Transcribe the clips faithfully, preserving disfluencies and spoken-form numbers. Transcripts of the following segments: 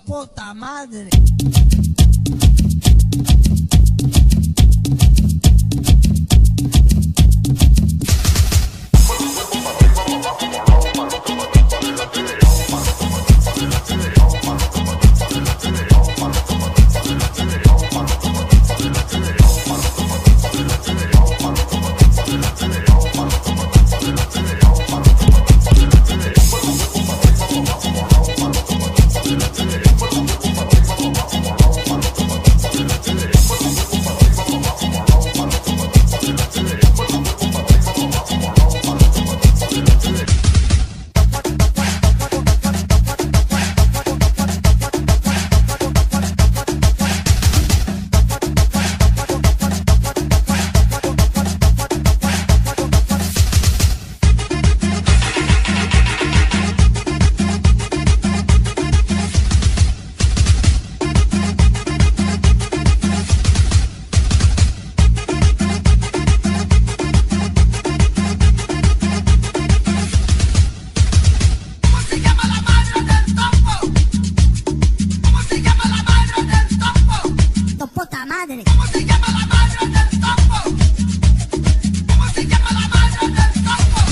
Topota madre. Madre. ¿Cómo se llama la madre del topo? ¿Cómo se llama la madre del topo?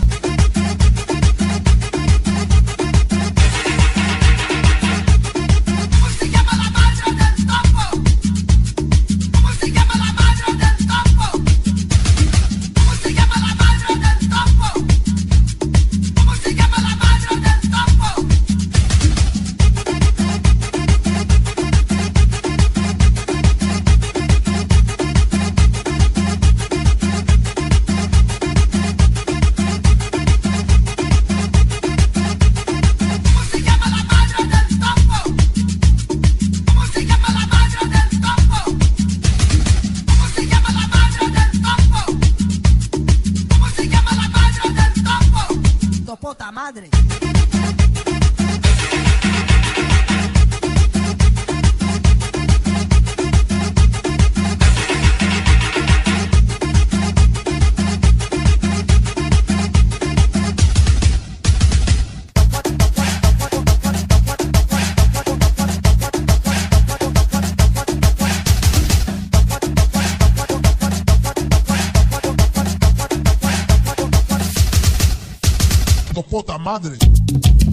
¿Cómo se llama la madre del topo? ¿Cómo se llama la madre del topo? ¿Cómo se llama la madre del topo? ¿Cómo se llama la madre del topo? Topota madre. Topota madre.